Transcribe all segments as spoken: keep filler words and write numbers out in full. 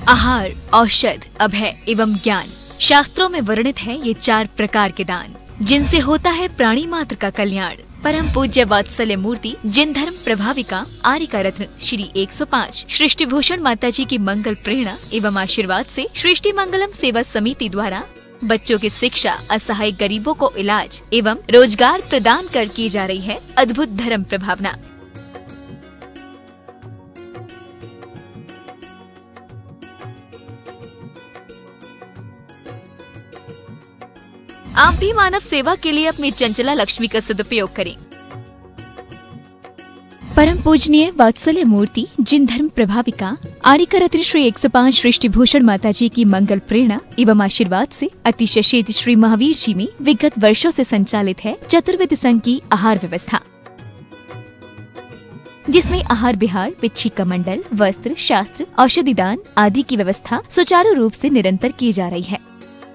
आहार, औषध, अभय एवं ज्ञान। शास्त्रों में वर्णित है ये चार प्रकार के दान, जिनसे होता है प्राणी मात्र का कल्याण। परम पूज्य वात्सल्य मूर्ति जिन धर्म प्रभाविका आर्यिका रत्न श्री एक सौ पाँच सृष्टि भूषण माता जी की मंगल प्रेरणा एवं आशीर्वाद से सृष्टि मंगलम सेवा समिति द्वारा बच्चों की शिक्षा, असहाय गरीबों को इलाज एवं रोजगार प्रदान कर की जा रही है अद्भुत धर्म प्रभावना। आप भी मानव सेवा के लिए अपनी चंचला लक्ष्मी का सदुपयोग करें। परम पूजनीय वात्सल्य मूर्ति जिन धर्म प्रभाविका आर्यिका रत्न श्री एक सौ पाँच सृष्टि भूषण माता जी की मंगल प्रेरणा एवं आशीर्वाद से अतिशय शेष श्री महावीर जी में विगत वर्षों से संचालित है चतुर्विध संघ की आहार व्यवस्था, जिसमें आहार विहार, पिच्छी मंडल, वस्त्र, शास्त्र, औषधि दान आदि की व्यवस्था सुचारू रूप से निरंतर की जा रही है।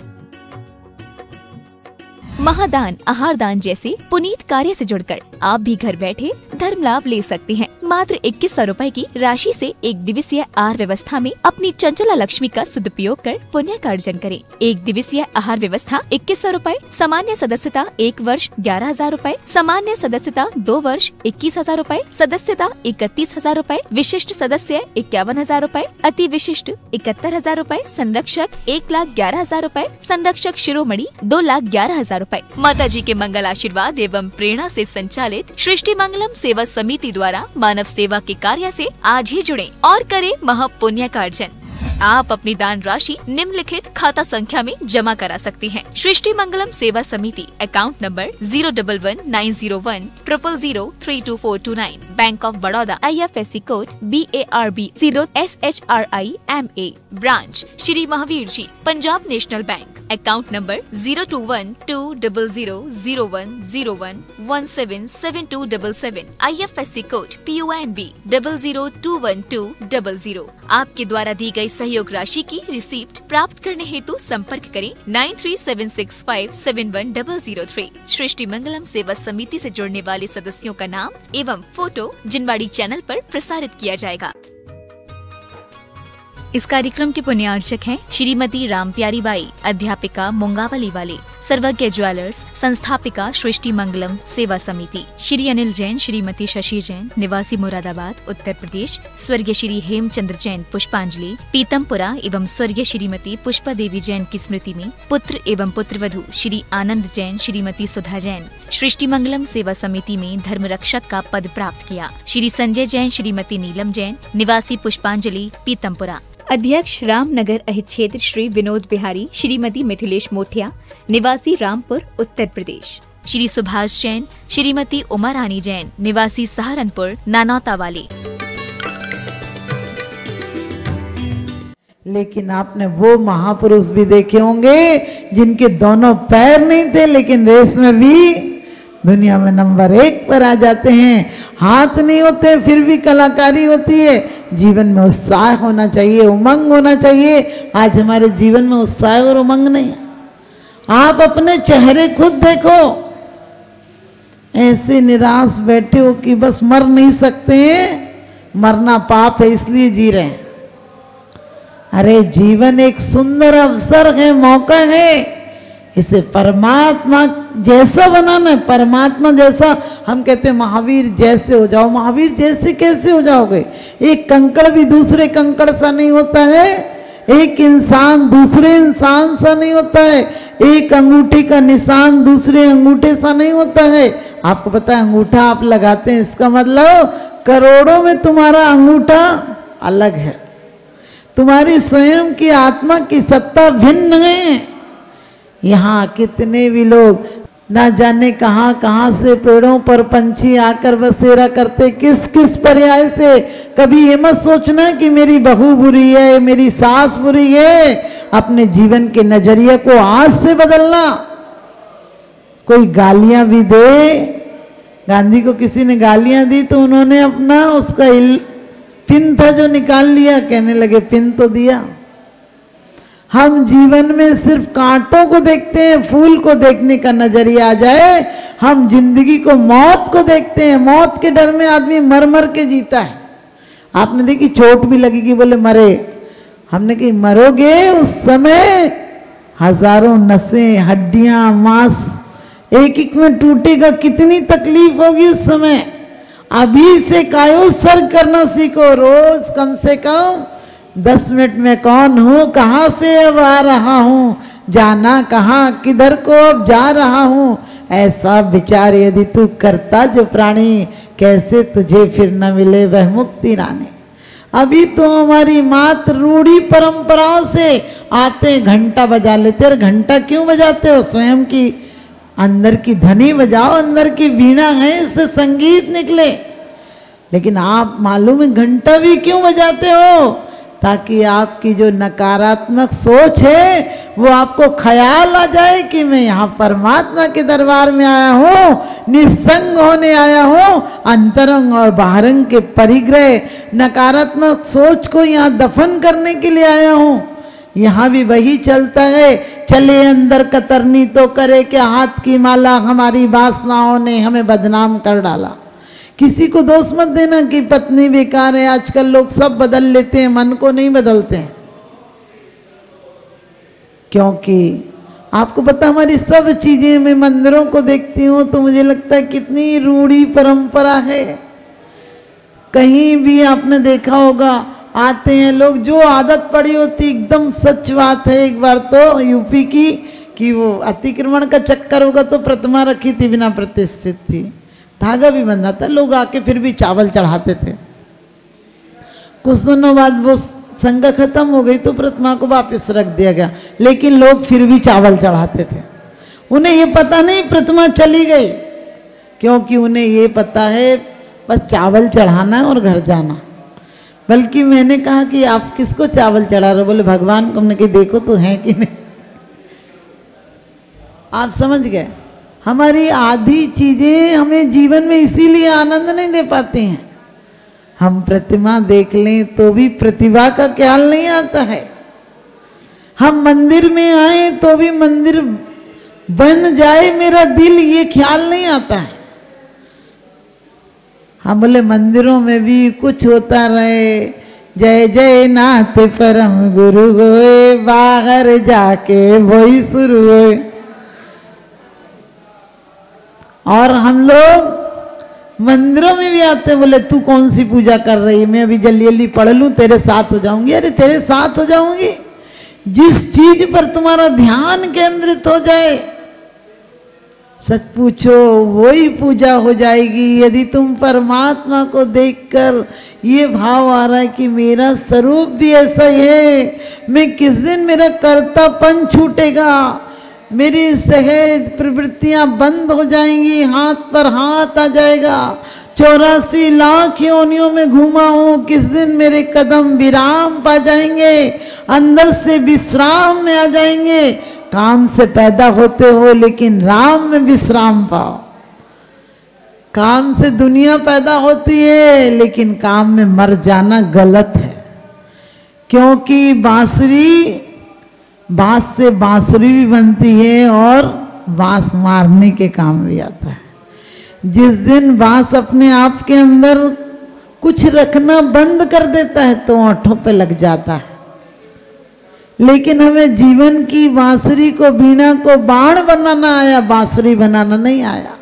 महादान, आहार दान जैसे पुनीत कार्य से जुड़कर आप भी घर बैठे धर्म लाभ ले सकते हैं। मात्र इक्कीस सौ रूपए की राशि से एक दिवसीय आहार व्यवस्था में अपनी चंचला लक्ष्मी का सदुपयोग कर पुण्य का अर्जन करें। एक दिवसीय आहार व्यवस्था इक्कीस सौ रूपए, सामान्य सदस्यता एक वर्ष ग्यारह हजार रूपए, सामान्य सदस्यता दो वर्ष इक्कीस हजार रूपए, सदस्यता इकतीस हजार रूपए, विशिष्ट सदस्य इक्यावन हजार रूपए, अति विशिष्ट इकहत्तर हजार रूपए, संरक्षक एक लाख ग्यारह हजार रूपए, संरक्षक शिरोमणि दो लाख ग्यारह हजार रूपए। माता जी के मंगल आशीर्वाद एवं प्रेरणा से संचालित सृष्टि मंगलम सेवा समिति द्वारा मानव सेवा के कार्य से आज ही जुड़ें और करें महापुण्य का अर्जन। आप अपनी दान राशि निम्नलिखित खाता संख्या में जमा करा सकते हैं। सृष्टि Mangalam Seva Samiti, account number zero double one nine zero one triple zero three two four two nine, Bank of Baroda, I F S C code B A R B zero S H R I M A, branch Shri Mahavir ji, Punjab National Bank, account number zero two one two double zero zero one zero one one seven seven two double seven, I F S C code P O N B double zero two one two double zero. आपके द्वारा दी गई सहयोग राशि की receipt प्राप्त करने हेतु संपर्क करें nine three seven six five seven one double zero three. Srishti Mangalam Seva Samiti से जुड़ने वाले सदस्यों का नाम एवं फोटो जिनवाड़ी चैनल पर प्रसारित किया जाएगा। इस कार्यक्रम के पुण्यार्चक हैं श्रीमती राम प्यारी बाई, अध्यापिका मुंगावली वाले, सर्वज्ञ ज्वेलर्स, संस्थापिका सृष्टि मंगलम सेवा समिति, श्री अनिल जैन, श्रीमती शशि जैन, निवासी मुरादाबाद उत्तर प्रदेश, स्वर्गीय श्री हेमचंद्र जैन पुष्पांजलि पीतमपुरा एवं स्वर्गीय श्रीमती पुष्पा देवी जैन की स्मृति में पुत्र एवं पुत्रवधू श्री आनंद जैन, श्रीमती सुधा जैन सृष्टि मंगलम सेवा समिति में धर्म रक्षक का पद प्राप्त किया। श्री संजय जैन, श्रीमती नीलम जैन, निवासी पुष्पांजलि पीतमपुरा। अध्यक्ष रामनगर अहित क्षेत्र श्री विनोद बिहारी, श्रीमती मिथिलेश मोठिया, निवासी रामपुर उत्तर प्रदेश। श्री सुभाष जैन, श्रीमती उमा रानी जैन, निवासी सहारनपुर नानौता वाले। लेकिन आपने वो महापुरुष भी देखे होंगे जिनके दोनों पैर नहीं थे लेकिन रेस में भी दुनिया में नंबर एक पर आ जाते हैं। हाथ नहीं होते फिर भी कलाकारी होती है। जीवन में उत्साह होना चाहिए, उमंग होना चाहिए। आज हमारे जीवन में उत्साह और उमंग नहीं है। आप अपने चेहरे खुद देखो, ऐसे निराश बैठे हो कि बस मर नहीं सकते हैं, मरना पाप है इसलिए जी रहे हैं। अरे जीवन एक सुंदर अवसर है, मौका है, इसे परमात्मा जैसा बनाना है। परमात्मा जैसा, हम कहते हैं महावीर जैसे हो जाओ। महावीर जैसे कैसे हो जाओगे? एक कंकड़ भी दूसरे कंकड़ सा नहीं होता है, एक इंसान दूसरे इंसान सा नहीं होता है, एक अंगूठे का निशान दूसरे अंगूठे सा नहीं होता है। आपको पता है अंगूठा आप लगाते हैं, इसका मतलब करोड़ों में तुम्हारा अंगूठा अलग है। तुम्हारी स्वयं की आत्मा की सत्ता भिन्न है। यहाँ कितने भी लोग ना जाने कहाँ कहाँ से पेड़ों पर पंछी आकर बसेरा करते, किस किस पर्याय से। कभी ये मत सोचना कि मेरी बहू बुरी है, मेरी सास बुरी है। अपने जीवन के नजरिए को आज से बदलना। कोई गालियां भी दे, गांधी को किसी ने गालियां दी तो उन्होंने अपना उसका पिन था जो निकाल लिया, कहने लगे पिन तो दिया। हम जीवन में सिर्फ कांटों को देखते हैं, फूल को देखने का नजरिया आ जाए। हम जिंदगी को, मौत को देखते हैं। मौत के डर में आदमी मर मर के जीता है। आपने देखी चोट भी लगेगी, बोले मरे, हमने कही मरोगे उस समय हजारों नसें, हड्डियां, मांस एक एक में टूटेगा, कितनी तकलीफ होगी उस समय। अभी से कायो सर करना सीखो, रोज कम से कम दस मिनट में कौन हूं, कहां से अब आ रहा हूं, जाना कहां, किधर को अब जा रहा हूं, ऐसा विचार यदि तू करता जो प्राणी, कैसे तुझे फिर न मिले वह मुक्ति रानी। अभी तो हमारी मात्र रूढ़ी परंपराओं से आते घंटा बजा लेते। और घंटा क्यों बजाते हो? स्वयं की अंदर की ध्वनि बजाओ, अंदर की वीणा है, इससे संगीत निकले। लेकिन आप मालूम है घंटा भी क्यों बजाते हो? ताकि आपकी जो नकारात्मक सोच है वो आपको ख्याल आ जाए कि मैं यहाँ परमात्मा के दरबार में आया हूँ, निस्संग होने आया हूँ, अंतरंग और बाहरंग के परिग्रह नकारात्मक सोच को यहाँ दफन करने के लिए आया हूँ। यहाँ भी वही चलता है, चले अंदर कतरनी तो करे क्या, हाथ की माला हमारी वासनाओं ने हमें बदनाम कर डाला। किसी को दोष मत देना कि पत्नी बेकार है, आजकल लोग सब बदल लेते हैं, मन को नहीं बदलते हैं। क्योंकि आपको पता हमारी सब चीजें, मैं मंदिरों को देखती हूँ तो मुझे लगता है कितनी रूढ़ी परंपरा है। कहीं भी आपने देखा होगा आते हैं लोग, जो आदत पड़ी होती, एकदम सच बात है। एक बार तो यूपी की कि वो अतिक्रमण का चक्कर होगा तो प्रतिमा रखी थी, बिना प्रतिष्ठित थी, धागा भी बंधा था, लोग आके फिर भी चावल चढ़ाते थे। कुछ दिनों बाद वो संघ खत्म हो गई तो प्रतिमा को वापस रख दिया गया, लेकिन लोग फिर भी चावल चढ़ाते थे। उन्हें ये पता नहीं प्रतिमा चली गई, क्योंकि उन्हें ये पता है बस चावल चढ़ाना है और घर जाना। बल्कि मैंने कहा कि आप किसको चावल चढ़ा रहे हो? बोले भगवान को। हमने कहा देखो तो है कि नहीं। आप समझ गए, हमारी आधी चीजें हमें जीवन में इसीलिए आनंद नहीं दे पाती हैं। हम प्रतिमा देख लें तो भी प्रतिभा का ख्याल नहीं आता है। हम मंदिर में आए तो भी मंदिर बन जाए मेरा दिल, ये ख्याल नहीं आता है। हम बोले मंदिरों में भी कुछ होता रहे, जय जय नाथ परम गुरु गोए, बाहर जाके वही शुरू होए। और हम लोग मंदिरों में भी आते हैं, बोले तू कौन सी पूजा कर रही है, मैं अभी जल्दी जल्दी पढ़ लूं, तेरे साथ हो जाऊंगी। अरे तेरे साथ हो जाऊंगी, जिस चीज पर तुम्हारा ध्यान केंद्रित हो जाए, सच पूछो वही पूजा हो जाएगी। यदि तुम परमात्मा को देखकर ये भाव आ रहा है कि मेरा स्वरूप भी ऐसा ही है, मैं किस दिन मेरा कर्तापन छूटेगा, मेरी सहज प्रवृत्तियां बंद हो जाएंगी, हाथ पर हाथ आ जाएगा, चौरासी लाख योनियों में घूमा हूं, किस दिन मेरे कदम विराम पा जाएंगे, अंदर से विश्राम में आ जाएंगे। काम से पैदा होते हो लेकिन राम में विश्राम पाओ। काम से दुनिया पैदा होती है लेकिन काम में मर जाना गलत है। क्योंकि बांसुरी, बांस से बांसुरी भी बनती है और बांस मारने के काम भी आता है। जिस दिन बांस अपने आप के अंदर कुछ रखना बंद कर देता है तो ओंठों पे लग जाता है। लेकिन हमें जीवन की बांसुरी को, बीना को बाण बनाना आया, बांसुरी बनाना नहीं आया।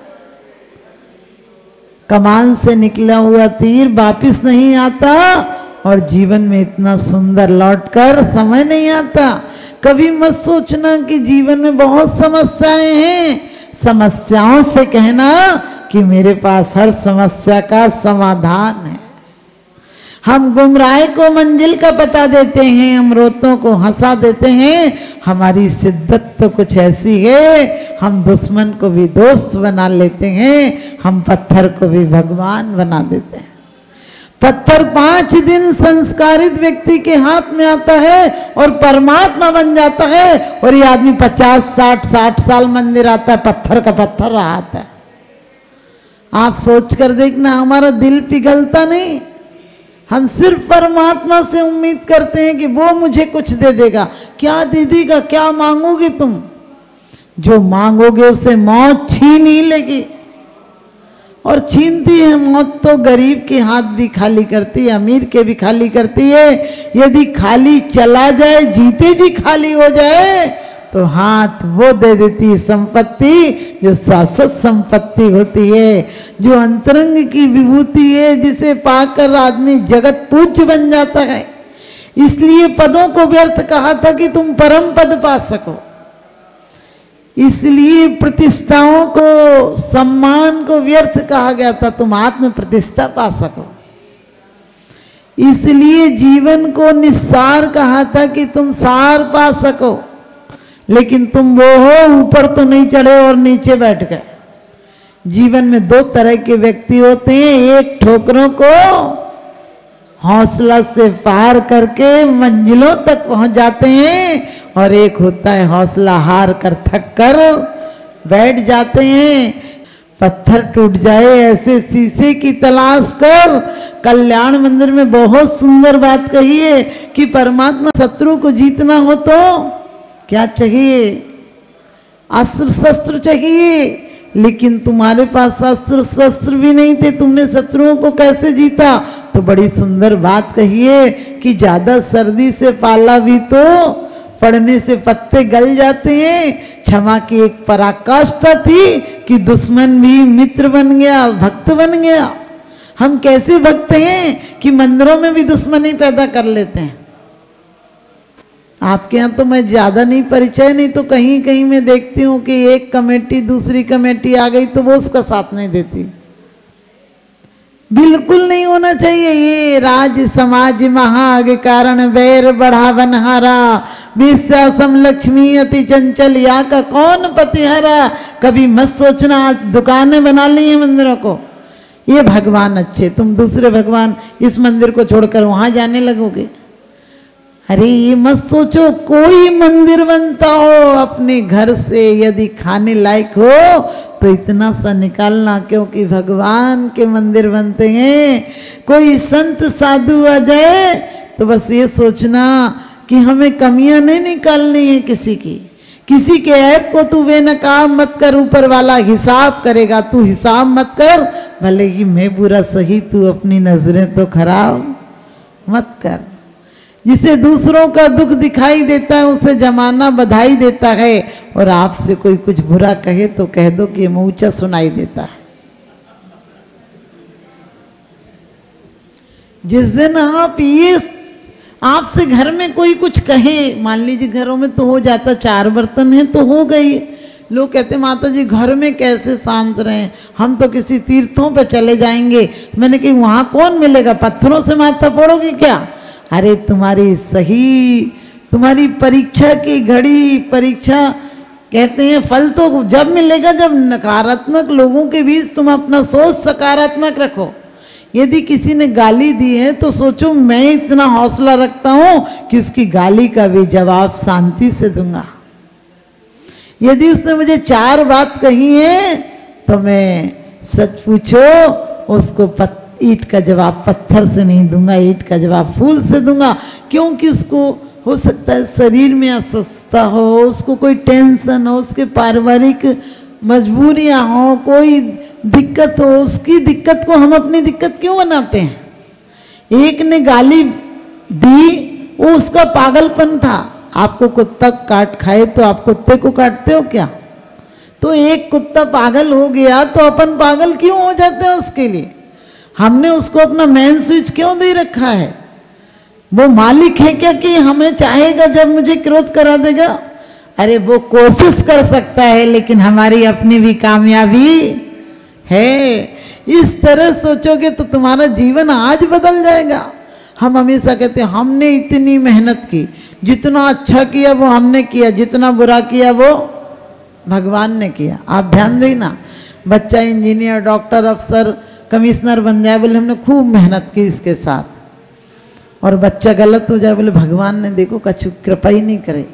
कमान से निकला हुआ तीर वापिस नहीं आता और जीवन में इतना सुंदर लौटकर समय नहीं आता। कभी मत सोचना कि जीवन में बहुत समस्याएं हैं, समस्याओं से कहना कि मेरे पास हर समस्या का समाधान है। हम गुमराह को मंजिल का पता देते हैं, हम रोतों को हंसा देते हैं। हमारी शिद्दत तो कुछ ऐसी है, हम दुश्मन को भी दोस्त बना लेते हैं, हम पत्थर को भी भगवान बना देते हैं। पत्थर पांच दिन संस्कारित व्यक्ति के हाथ में आता है और परमात्मा बन जाता है, और ये आदमी पचास साठ साठ साल मंदिर आता है, पत्थर का पत्थर रहा आता है। आप सोच कर देखना, हमारा दिल पिघलता नहीं। हम सिर्फ परमात्मा से उम्मीद करते हैं कि वो मुझे कुछ दे देगा। क्या दे देगा? क्या मांगोगे तुम? जो मांगोगे उसे मौत छीन ही लेगी। और छीनती है मौत तो गरीब के हाथ भी खाली करती है, अमीर के भी खाली करती है। यदि खाली चला जाए, जीते जी खाली हो जाए, तो हाथ वो दे देती है संपत्ति जो शाश्वत संपत्ति होती है, जो अंतरंग की विभूति है, जिसे पाकर आदमी जगत पूज्य बन जाता है। इसलिए पदों को व्यर्थ कहा था कि तुम परम पद पा सको। इसलिए प्रतिष्ठाओं को, सम्मान को व्यर्थ कहा गया था, तुम आत्म प्रतिष्ठा पा सको। इसलिए जीवन को निस्सार कहा था कि तुम सार पा सको। लेकिन तुम वो हो, ऊपर तो नहीं चढ़े और नीचे बैठ गए। जीवन में दो तरह के व्यक्ति होते हैं, एक ठोकरों को हौसला से पार करके मंजिलों तक पहुंच जाते हैं, और एक होता है हौसला हार कर थक कर बैठ जाते हैं। पत्थर टूट जाए ऐसे शीशे की तलाश कर। कल्याण मंदिर में बहुत सुंदर बात कही है कि परमात्मा शत्रु को जीतना हो तो क्या चाहिए? अस्त्र शस्त्र चाहिए, लेकिन तुम्हारे पास अस्त्र शस्त्र भी नहीं थे, तुमने शत्रुओं को कैसे जीता? तो बड़ी सुंदर बात कही है कि ज्यादा सर्दी से पाला भी तो पड़ने से पत्ते गल जाते हैं। क्षमा की एक पराकाष्ठा थी कि दुश्मन भी मित्र बन गया, भक्त बन गया। हम कैसे भक्त हैं कि मंदिरों में भी दुश्मनी पैदा कर लेते हैं। आपके यहाँ तो मैं ज्यादा नहीं परिचय, नहीं तो कहीं कहीं मैं देखती हूँ कि एक कमेटी दूसरी कमेटी आ गई तो वो उसका साथ नहीं देती। बिल्कुल नहीं होना चाहिए। ये राज समाज महाग कारण बैर बढ़ा बनहारा, विश्वासम लक्ष्मी अति चंचल या का कौन पतिहारा। कभी मत सोचना आज दुकानें बना ली है मंदिरों को, ये भगवान अच्छे, तुम दूसरे भगवान इस मंदिर को छोड़कर वहां जाने लगोगे। अरे ये मत सोचो कोई मंदिर बनता हो अपने घर से, यदि खाने लायक हो तो इतना सा निकालना, क्योंकि भगवान के मंदिर बनते हैं। कोई संत साधु आ जाए तो बस ये सोचना कि हमें कमियां नहीं निकालनी है किसी की। किसी के ऐप को तू बेनकाब मत कर, ऊपर वाला हिसाब करेगा, तू हिसाब मत कर। भले ही मैं बुरा सही, तू अपनी नजरें तो खराब मत कर। जिसे दूसरों का दुख दिखाई देता है उसे जमाना बधाई देता है, और आपसे कोई कुछ बुरा कहे तो कह दो कि मुंह ऊंचा सुनाई देता है। जिस दिन आप ये आपसे घर में कोई कुछ कहे, मान लीजिए घरों में तो हो जाता, चार बर्तन हैं तो हो गई। लोग कहते माता जी घर में कैसे शांत रहें, हम तो किसी तीर्थों पे चले जाएंगे। मैंने कहा वहां कौन मिलेगा, पत्थरों से माथा फोड़ोगे क्या? अरे तुम्हारी सही, तुम्हारी परीक्षा की घड़ी, परीक्षा कहते हैं फल तो जब मिलेगा जब नकारात्मक लोगों के बीच तुम अपना सोच सकारात्मक रखो। यदि किसी ने गाली दी है तो सोचो मैं इतना हौसला रखता हूं कि उसकी गाली का भी जवाब शांति से दूंगा। यदि उसने मुझे चार बात कही है तो मैं सच पूछो उसको पत, ईंट का जवाब पत्थर से नहीं दूंगा, ईंट का जवाब फूल से दूंगा। क्योंकि उसको हो सकता है शरीर में अस्वस्थता हो, उसको कोई टेंशन हो, उसके पारिवारिक मजबूरियां हो, कोई दिक्कत हो, उसकी दिक्कत को हम अपनी दिक्कत क्यों बनाते हैं? एक ने गाली दी, वो उसका पागलपन था। आपको कुत्ता काट खाए तो आप कुत्ते को काटते हो क्या? तो एक कुत्ता पागल हो गया तो अपन पागल क्यों हो जाते हैं उसके लिए? हमने उसको अपना मेन स्विच क्यों दे रखा है? वो मालिक है क्या कि हमें चाहेगा जब मुझे क्रोध करा देगा? अरे वो कोशिश कर सकता है, लेकिन हमारी अपनी भी कामयाबी है। इस तरह सोचोगे तो तुम्हारा जीवन आज बदल जाएगा। हम हमेशा कहते हैं हमने इतनी मेहनत की, जितना अच्छा किया वो हमने किया, जितना बुरा किया वो भगवान ने किया। आप ध्यान देना, बच्चा इंजीनियर, डॉक्टर, अफसर, कमिश्नर बन जाए, बोले हमने खूब मेहनत की इसके साथ, और बच्चा गलत हो जाए, बोले भगवान ने देखो कछु कृपा ही नहीं करे।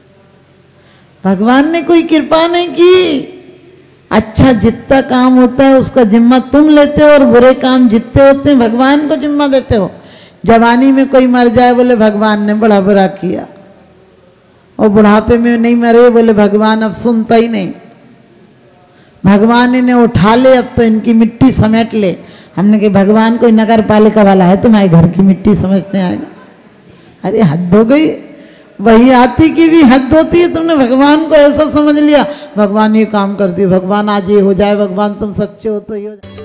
भगवान ने कोई कृपा नहीं की। अच्छा जितना काम होता है उसका जिम्मा तुम लेते हो, और बुरे काम जितने होते हैं भगवान को जिम्मा देते हो। जवानी में कोई मर जाए बोले भगवान ने बड़ा बुरा किया, और बुढ़ापे में नहीं मरे बोले भगवान अब सुनता ही नहीं। भगवान इन्हें उठा ले, अब तो इनकी मिट्टी समेट ले। हमने कहा भगवान कोई नगर पालिका वाला है तुम्हारे घर की मिट्टी समेटने आएगा? अरे हद हो गई, वही आती की भी हद होती है। तुमने भगवान को ऐसा समझ लिया, भगवान ये काम कर दिए, भगवान आज ये हो जाए, भगवान तुम सच्चे हो तो ये हो जाए।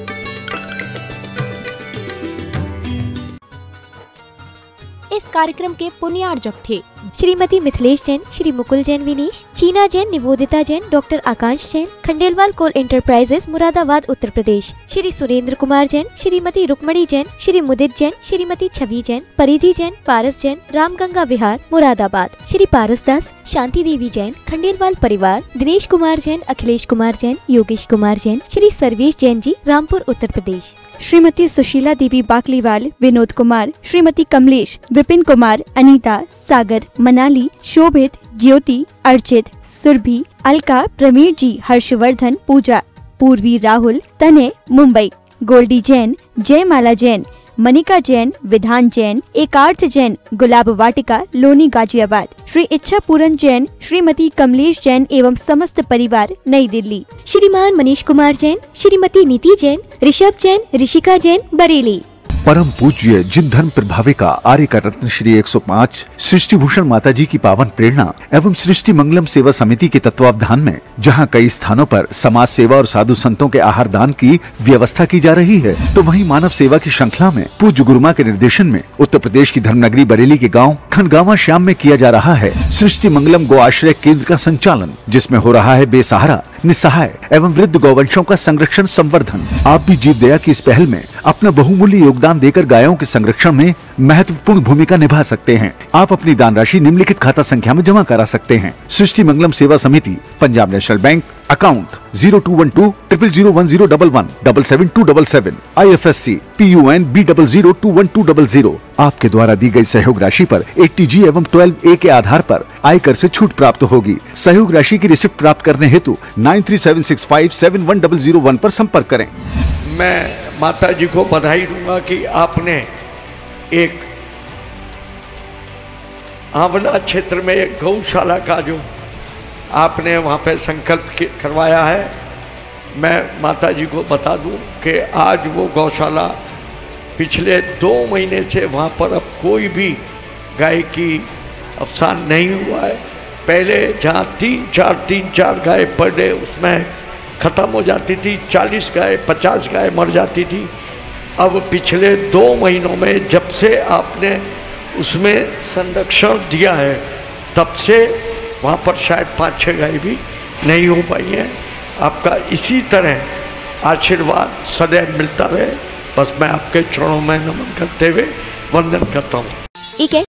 इस कार्यक्रम के पुण्यार्जक थे Shrimati Mithilesh Jain, Shri Mukul Jain Vinish, Cheena Jain, Nivedita Jain, doctor Akansh Jain, Khandelwal Coal Enterprises Moradabad Uttar Pradesh, Shri Surendra Kumar Jain, Shrimati Rukmani Jain, Shri Mudit Jain, Shrimati Chhavi Jain, Paridhi Jain, Paras Jain, Ramganga विहार मुरादाबाद, श्री पारस दास, शांति देवी जैन, खंडेलवाल परिवार, दिनेश कुमार जैन, अखिलेश कुमार जैन, योगेश कुमार जैन, श्री सर्वेश जैन जी, रामपुर उत्तर प्रदेश, श्रीमती सुशीला देवी बाकलीवाल, विनोद कुमार, श्रीमती कमलेश, विपिन कुमार, अनीता, सागर, मनाली, शोभित, ज्योति, अर्चित, सुरभि, अलका, प्रवीण जी, हर्षवर्धन, पूजा, पूर्वी, राहुल, तने, मुंबई, गोल्डी जैन, जयमाला जैन, मनिका जैन, विधान जैन, एकार्थ जैन, गुलाब वाटिका, लोनी, गाजियाबाद, श्री इच्छा पूरन जैन, श्रीमती कमलेश जैन एवं समस्त परिवार, नई दिल्ली, श्रीमान मनीष कुमार जैन, श्रीमती नीति जैन, ऋषभ जैन, ऋषिका जैन, बरेली। परम पूज्य जिन धर्म प्रभाविका आर्य का रत्न श्री एक सौ पाँच सृष्टि भूषण माता जी की पावन प्रेरणा एवं सृष्टि मंगलम सेवा समिति के तत्वावधान में जहां कई स्थानों पर समाज सेवा और साधु संतों के आहार दान की व्यवस्था की जा रही है, तो वहीं मानव सेवा की श्रृंखला में पूज्य गुरुमा के निर्देशन में उत्तर प्रदेश की धर्मनगरी बरेली के गाँव खनगावा श्याम में किया जा रहा है सृष्टि मंगलम गो आश्रय केंद्र का संचालन, जिसमें हो रहा है बेसहारा, निस्सहाय एवं वृद्ध गौवंशों का संरक्षण संवर्धन। आप भी जीव दया की इस पहल में अपना बहुमूल्य योगदान देकर गायों के संरक्षण में महत्वपूर्ण भूमिका निभा सकते हैं। आप अपनी दान राशि निम्नलिखित खाता संख्या में जमा करा सकते हैं। सृष्टि Mangalam Seva Samiti, Punjab National Bank, account zero two one two triple zero one zero double one double seven two double seven, I F S C P U N B double zero two one two double zero. आपके द्वारा दी गई सहयोग राशि पर eighty G एवं twelve ए के आधार पर आयकर से छूट प्राप्त होगी। सहयोग राशि की रिसिप्ट प्राप्त करने हेतु nine three seven six five seven one double zero one पर संपर्क करें। मैं माता जी को बधाई दूंगा कि आपने एक आंवला क्षेत्र में एक गौशाला का जो आपने वहाँ पे संकल्प करवाया है, मैं माता जी को बता दूं कि आज वो गौशाला पिछले दो महीने से वहाँ पर अब कोई भी गाय की अवसान नहीं हुआ है। पहले जहाँ तीन चार तीन चार गाय पर डे उसमें ख़त्म हो जाती थी, चालीस गाय पचास गाय मर जाती थी। अब पिछले दो महीनों में जब से आपने उसमें संरक्षण दिया है तब से वहाँ पर शायद पाँच छः गाय भी नहीं हो पाई हैं। आपका इसी तरह आशीर्वाद सदैव मिलता रहे, बस मैं आपके चरणों में नमन करते हुए वंदन करता हूँ।